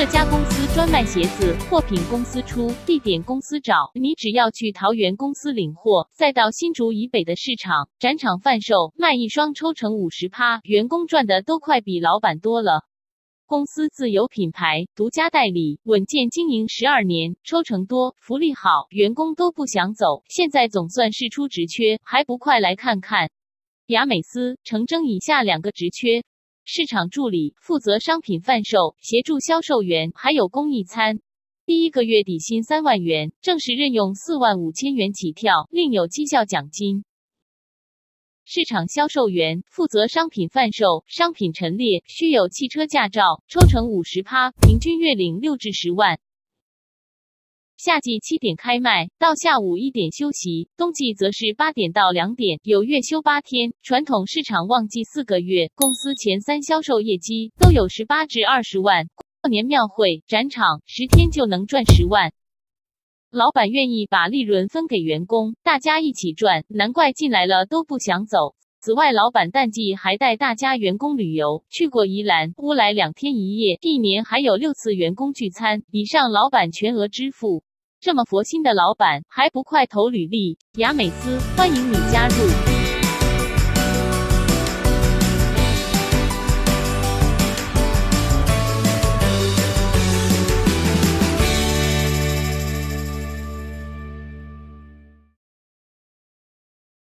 这家公司专卖鞋子，货品公司出，地点公司找，你只要去桃园公司领货，再到新竹以北的市场、展场贩售，卖一双抽成50%，员工赚的都快比老板多了。公司自有品牌，独家代理，稳健经营12年，抽成多，福利好，员工都不想走。现在总算释出职缺，还不快来看看？雅美斯诚征以下2个职缺：市场助理，负责商品贩售，协助销售员，还有公益餐。第1个月底薪3万元，正式任用4万5千元起跳，另有绩效奖金。市场销售员，负责商品贩售，商品陈列，需有汽车驾照，抽成50%，平均月领6至10万。夏季7点开卖，到下午1点休息，冬季则是8点到2点，有月休8天。传统市场旺季4个月，公司前3销售业绩都有18至20万。过年庙会、展场10天就能赚10万。老板愿意把利润分给员工，大家一起赚，难怪进来了都不想走。此外，老板淡季还带大家员工旅游，去过宜兰、乌来2天1夜，一年还有6次员工聚餐，以上老板全额支付。这么佛心的老板，还不快投履历？雅美斯欢迎你加入。